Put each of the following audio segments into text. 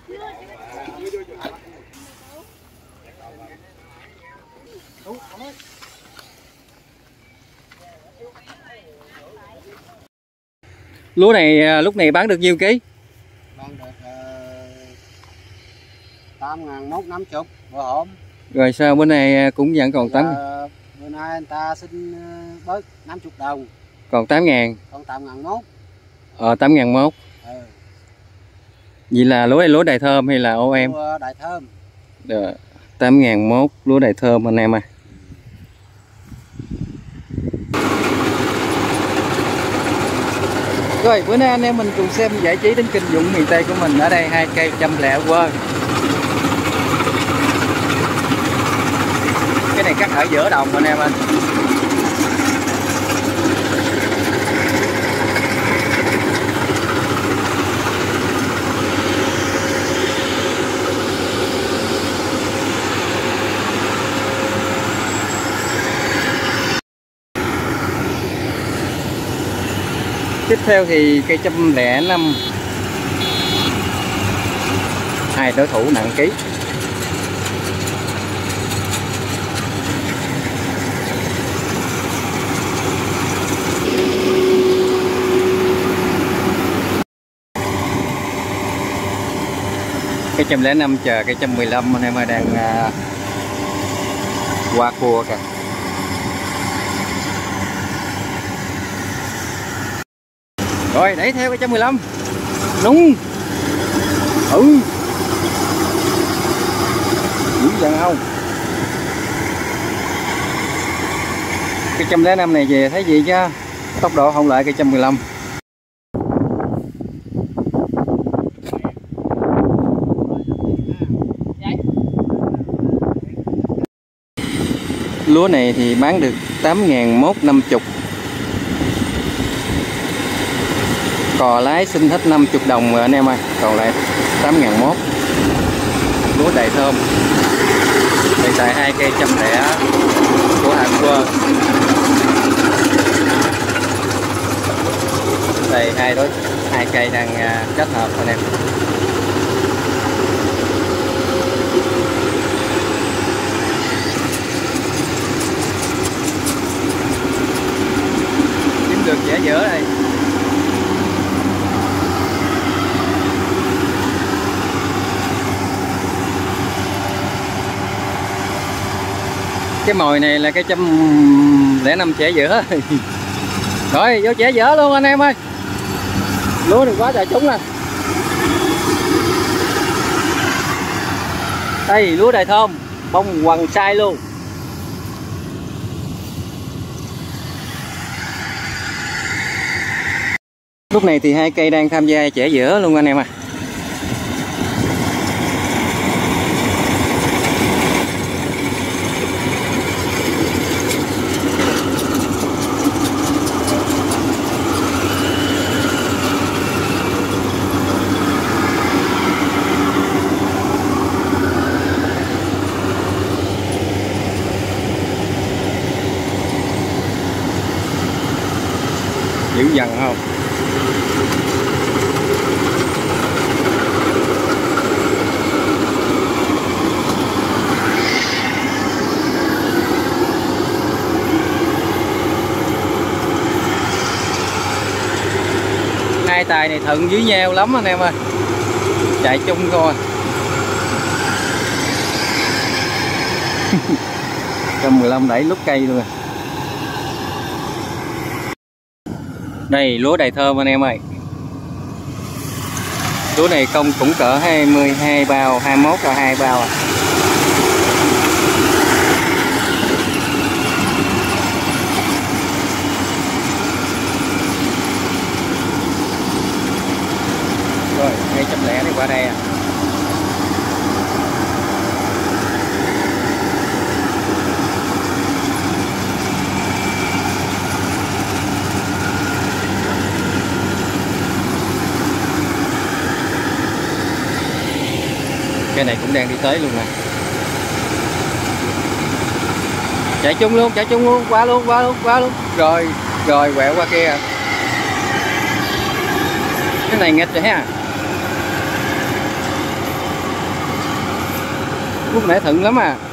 Lúa này lúc này bán được nhiêu ký? Bán được 8.000 50 bữa hổm. Rồi sao bữa nay cũng vẫn còn 8? Bữa nay anh ta xin bớt 50 đồng. Còn 8.000. Còn 8.001. 8.001. Ừ. Vậy là lúa này lúa Đài Thơm hay là ô em? Lúa Đài Thơm. Được. 8.001 lúa Đài Thơm anh em à. Rồi bữa nay anh em mình cùng xem giải trí đến kinh dụng miền Tây của mình. Ở đây 2 cây chăm lẹ quơ. Cái này cắt ở giữa đồng anh em ơi. Tiếp theo thì cây 105, 2 đối thủ nặng ký. Cây 105 chờ cây 115 anh em ơi, đang qua cua kìa. Rồi đẩy theo cái 115. Đúng. Ừ. Dữ dằn không? Cái 105 này về thấy gì chứ? Tốc độ không lại cái 115. Lúa này thì bán được 8.150. Cò lái xin hết 50 đồng rồi anh em ơi. Còn lại 8.001. Lúa Đài Thơm. Hiện tại 2 cây 100 của hạt quơ. Đây hai cây đang kết hợp anh em. Kiếm được dễ giữa đây. Cái mồi này là cái 105 chẻ giữa. Rồi vô chẻ giữa luôn anh em ơi. Lúa đừng quá trời trúng nè. Đây lúa Đài Thơm, bông hoàng sai luôn. Lúc này thì 2 cây đang tham gia chẻ giữa luôn anh em à. Dữ dằn không? Hai tài này thuận dưới nheo lắm anh em ơi. Chạy chung thôi. 115 đẩy lúc cây luôn. Đây lúa Đài Thơm anh em ơi. Lúa này công cũng cỡ 22 bao, 21 là 2 bao à. Rồi 200 này qua đây à. Cái này cũng đang đi tới luôn nè. Chạy chung luôn, qua luôn. Rồi quẹo qua kia. Cái này nghịch rồi ha. Lúc nãy thận lắm à.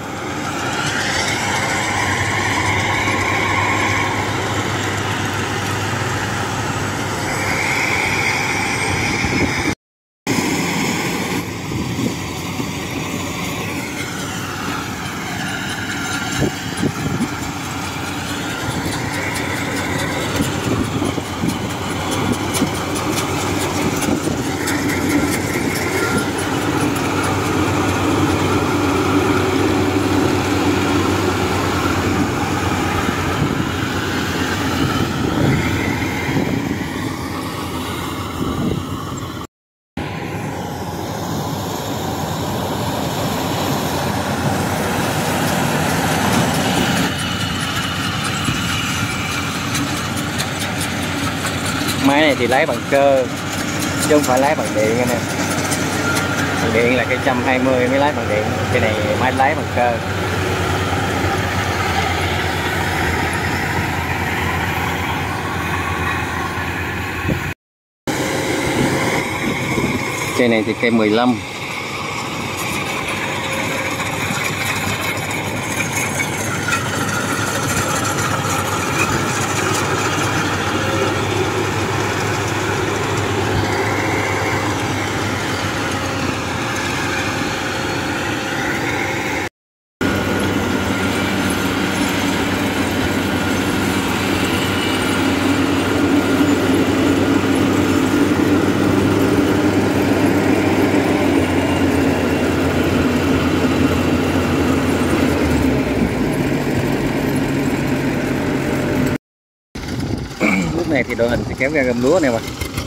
Máy này thì lái bằng cơ chứ không phải lái bằng điện anh em. Bằng điện là cái 120 mới lái bằng điện, cái này máy lái bằng cơ. Cây này thì cây 15. Lúc này thì đội hình sẽ kéo ra gom lúa này mà.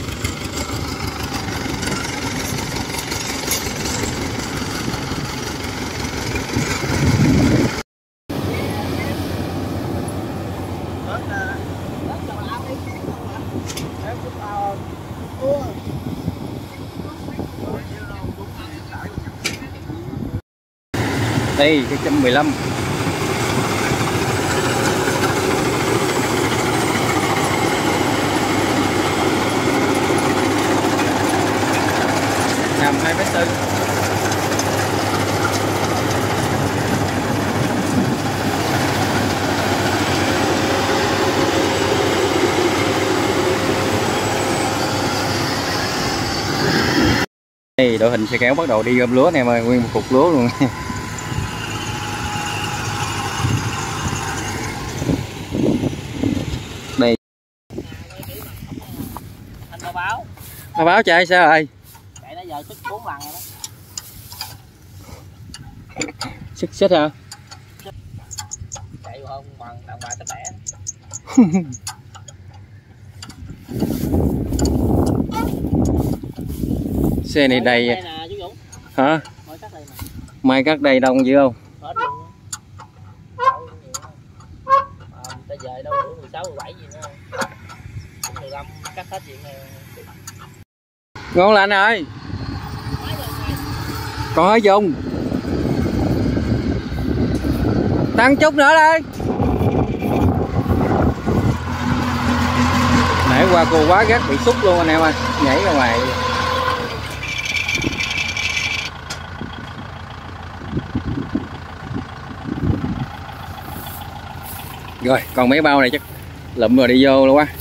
Đây cái 115. Nằm 2,4 m. Đây đội hình xe kéo bắt đầu đi gom lúa nè em ơi, nguyên một cục lúa luôn. Đây. Anh báo báo. Nó báo chạy sao rồi? Chạy nãy giờ xích 4 lần rồi đó. Xích hả? Chạy không bằng đàn bà tách bẻ. Xe này đầy nè chú Dũng. hả? Mới cắt đây nè. Mai cắt đầy đông dữ không? Hết luôn. Ta về đâu đủ 16 17 gì nữa. 15 cắt hết chuyện này. Ngon lành ơi. Còn hơi dùng. Tăng chút nữa đây. Nãy qua cô quá gắt bị xúc luôn anh em ơi, nhảy ra ngoài. Rồi, còn mấy bao này chắc lụm rồi đi vô luôn quá.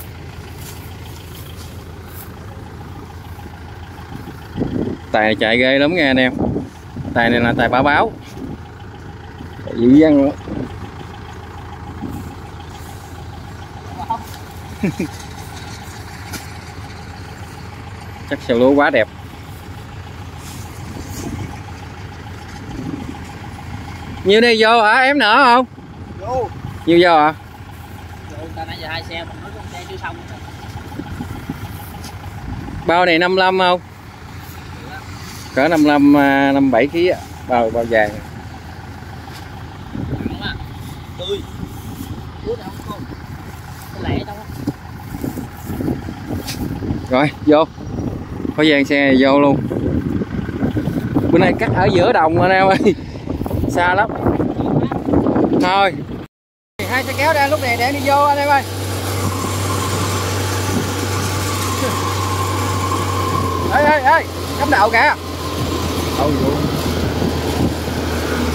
Tài này chạy ghê lắm nha anh em. Tài này là tài bả báo. Dữ dằn luôn. Chắc xào lúa quá đẹp. Nhiêu đây vô hả? Em nữa không? Vô. Nhiêu vô hả? Vô ta nãy giờ 2 xe mình nói con xe chưa xong nữa. Bao này 55 không? Cỡ 55 57 kg á, bao vàng. Tươi. Lúa nào không? Cái lẻ đâu á. Rồi, vô. Có dàn xe này vô luôn. Bữa nay cắt ở giữa đồng anh em ơi. Xa lắm. Thôi. Hai xe kéo ra lúc này để đi vô anh em ơi. Ê, cắm đầu kìa. Đâu vậy?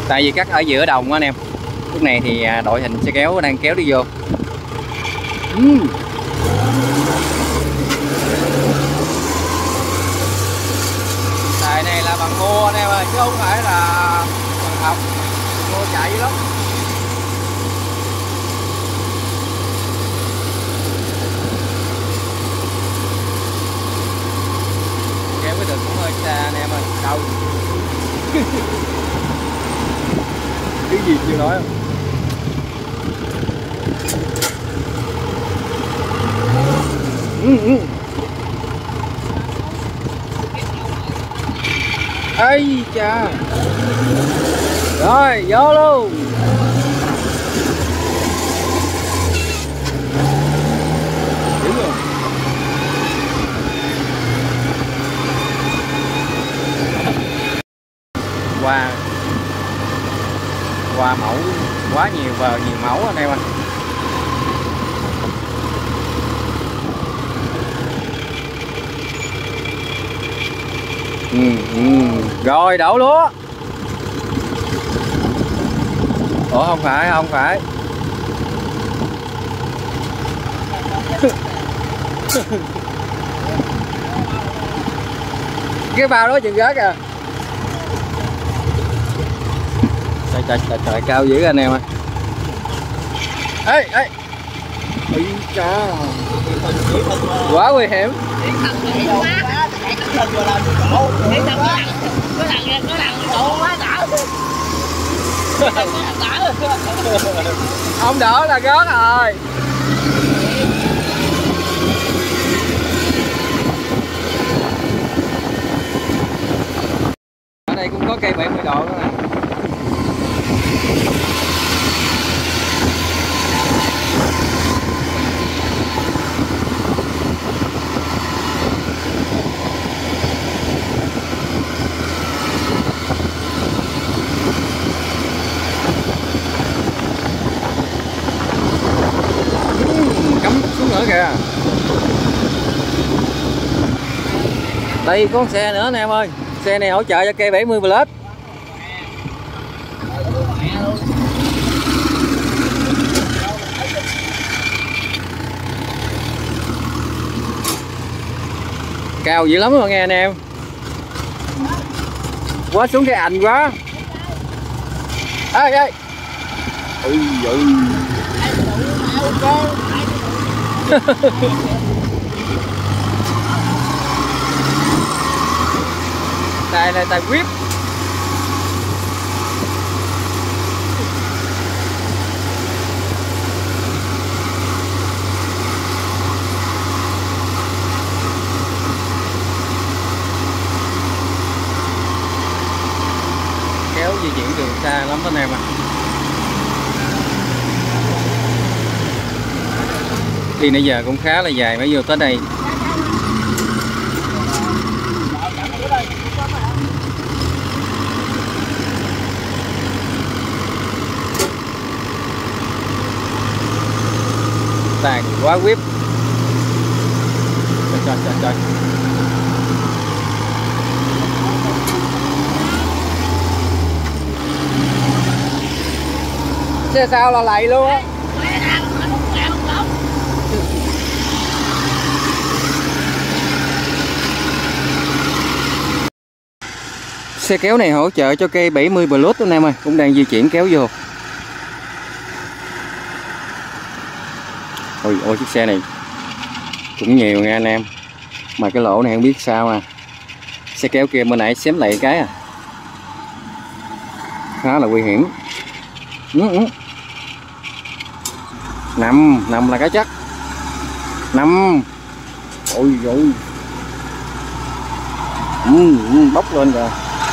Tại vì cắt ở giữa đồng á anh em. Lúc này thì đội hình xe kéo đang kéo đi vô. Tài này là bằng mua anh em ơi, chứ không phải là bằng học. Mua chạy lắm. Kéo cái đường cũng hơi xa anh em ơi, đâu. Cái gì chưa nói không? Ây cha. Rồi vô luôn. Đúng rồi. Qua mẫu quá nhiều và nhiều mẫu anh em ơi. Rồi đổ lúa. Ủa không phải. Cái bao đó chừng gớt kìa. Trời cao dữ anh em ơi. Ê ui cha, quá nguy hiểm. Không đỡ là gớt rồi. Ở đây cũng có cây 70 độ nữa nè. Cắm xuống nữa kìa. Đây có xe nữa nè em ơi. Xe này hỗ trợ cho cây 70 Plus. Cao dữ lắm rồi nghe anh em. Quá xuống cái ảnh quá. Ê ui dữ. Đây là tài whip. Kéo di chuyển đường xa lắm anh em ạ. Đi nãy giờ cũng khá là dài mới vô tới đây. Tàn quá whip. Trời. Xe sao là lầy luôn á. Xe kéo này hỗ trợ cho cây 70 Plus anh em ơi, cũng đang di chuyển kéo vô. Ôi chiếc xe này cũng nhiều nha anh em. Mà cái lỗ này không biết sao à. Xe kéo kia bên nãy xém lại cái à. Khá là nguy hiểm. Nằm là cái chắc. Nằm. Ôi dồi. Bốc lên rồi.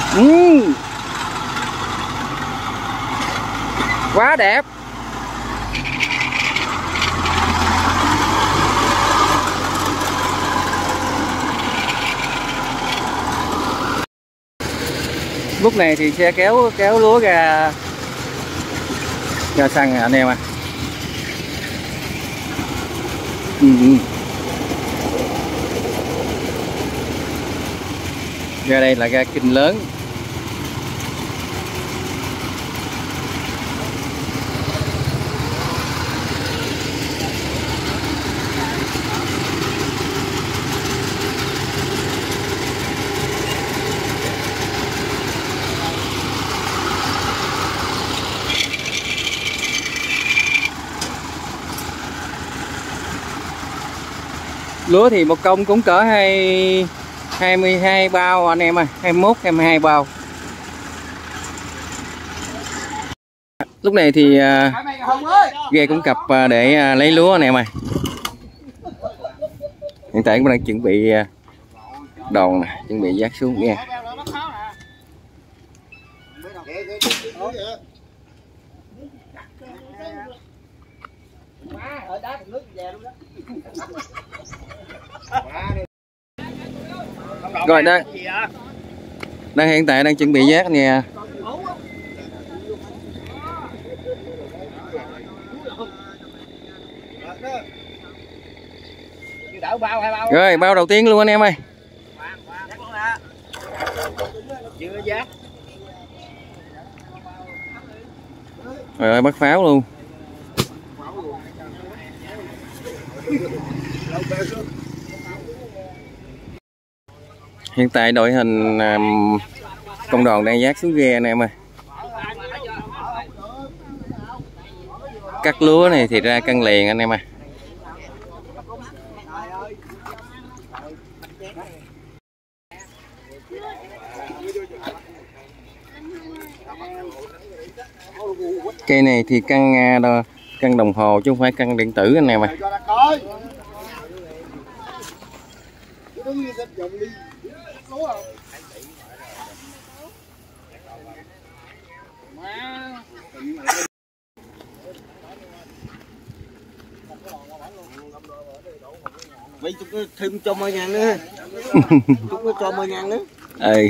Quá đẹp. Lúc này thì xe kéo lúa ra sân anh em ạ. Ra đây là ga Kinh Lớn. Lúa thì một công cũng cỡ 22 bao anh em ơi, 21 22 bao. Lúc này thì ghe cũng cập để lấy lúa anh em ơi. Hiện tại cũng đang chuẩn bị đòn nè, chuẩn bị vác xuống nghe. Rồi đang hiện tại đang chuẩn bị vác nè. Rồi bao đầu tiên luôn anh em ơi. Rồi bắt pháo luôn. Hiện tại đội hình công đoàn đang vác xuống ghe anh em ơi. Cắt lúa này thì ra cân liền anh em ơi. Cây này thì cân đồng hồ chứ không phải cân điện tử anh em ơi. Vậy chúng có thêm cho 10.000 nữa. Chúng có cho 10.000 nữa. Ừ.